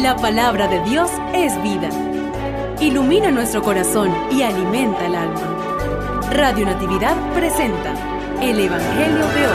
La palabra de Dios es vida. Ilumina nuestro corazón y alimenta el alma. Radio Natividad presenta el Evangelio de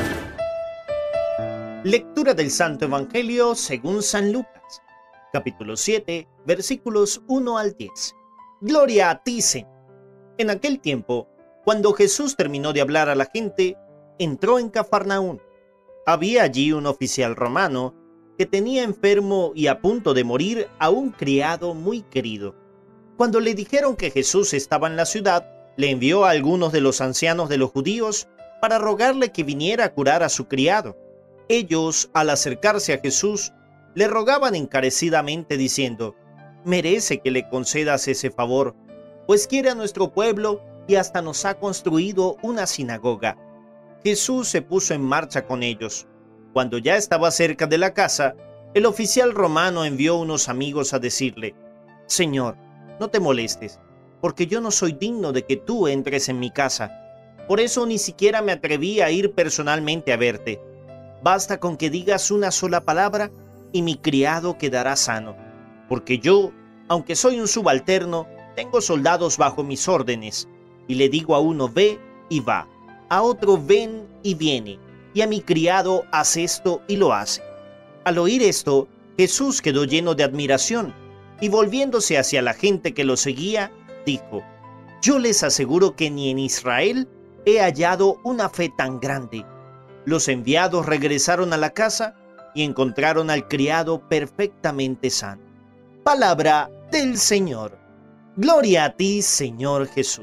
hoy. Lectura del Santo Evangelio según San Lucas, capítulo 7, versículos 1 al 10. Gloria a ti, Señor. En aquel tiempo, cuando Jesús terminó de hablar a la gente, entró en Cafarnaún. Había allí un oficial romano que tenía enfermo y a punto de morir a un criado muy querido. Cuando le dijeron que Jesús estaba en la ciudad, le envió a algunos de los ancianos de los judíos para rogarle que viniera a curar a su criado. Ellos, al acercarse a Jesús, le rogaban encarecidamente diciendo: «Merece que le concedas ese favor, pues quiere a nuestro pueblo y hasta nos ha construido una sinagoga». Jesús se puso en marcha con ellos. Cuando ya estaba cerca de la casa, el oficial romano envió unos amigos a decirle: «Señor, no te molestes, porque yo no soy digno de que tú entres en mi casa. Por eso ni siquiera me atreví a ir personalmente a verte. Basta con que digas una sola palabra y mi criado quedará sano. Porque yo, aunque soy un subalterno, tengo soldados bajo mis órdenes, y le digo a uno ve y va, a otro ven y viene, y a mi criado haz esto y lo hace». Al oír esto, Jesús quedó lleno de admiración, y volviéndose hacia la gente que lo seguía, dijo: «Yo les aseguro que ni en Israel he hallado una fe tan grande». Los enviados regresaron a la casa y encontraron al criado perfectamente sano. Palabra del Señor. Gloria a ti, Señor Jesús.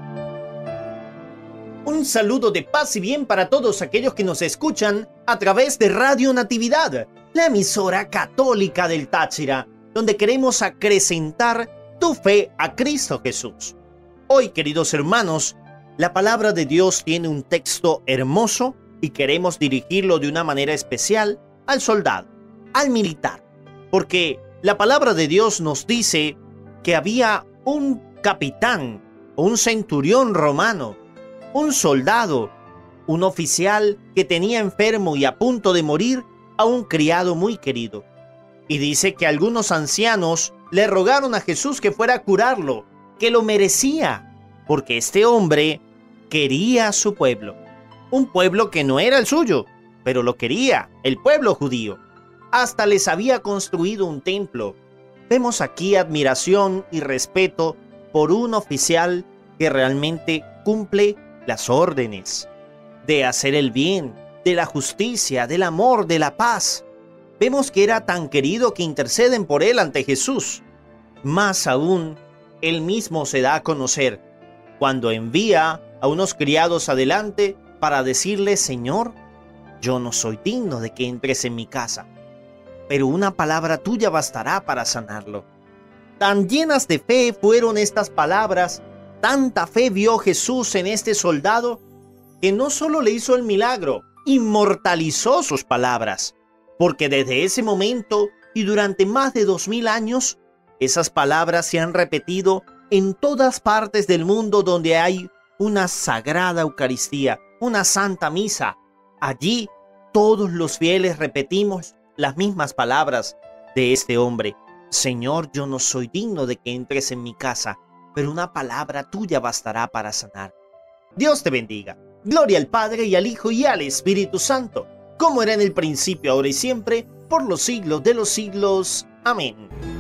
Un saludo de paz y bien para todos aquellos que nos escuchan a través de Radio Natividad, la emisora católica del Táchira, donde queremos acrecentar tu fe a Cristo Jesús. Hoy, queridos hermanos, la palabra de Dios tiene un texto hermoso y queremos dirigirlo de una manera especial al soldado, al militar, porque la palabra de Dios nos dice que había un capitán, un centurión romano, un soldado, un oficial que tenía enfermo y a punto de morir a un criado muy querido. Y dice que algunos ancianos le rogaron a Jesús que fuera a curarlo, que lo merecía, porque este hombre quería a su pueblo. Un pueblo que no era el suyo, pero lo quería, el pueblo judío. Hasta les había construido un templo. Vemos aquí admiración y respeto por un oficial que realmente cumple las órdenes de hacer el bien, de la justicia, del amor, de la paz. Vemos que era tan querido que interceden por él ante Jesús. Más aún, él mismo se da a conocer cuando envía a unos criados adelante para decirle: «Señor, yo no soy digno de que entres en mi casa, pero una palabra tuya bastará para sanarlo». Tan llenas de fe fueron estas palabras, tanta fe vio Jesús en este soldado, que no solo le hizo el milagro, inmortalizó sus palabras, porque desde ese momento y durante más de 2000 años, esas palabras se han repetido en todas partes del mundo donde hay una sagrada Eucaristía, una santa misa. Allí todos los fieles repetimos las mismas palabras de este hombre: «Señor, yo no soy digno de que entres en mi casa, pero una palabra tuya bastará para sanar». Dios te bendiga. Gloria al Padre y al Hijo y al Espíritu Santo, como era en el principio, ahora y siempre, por los siglos de los siglos. Amén.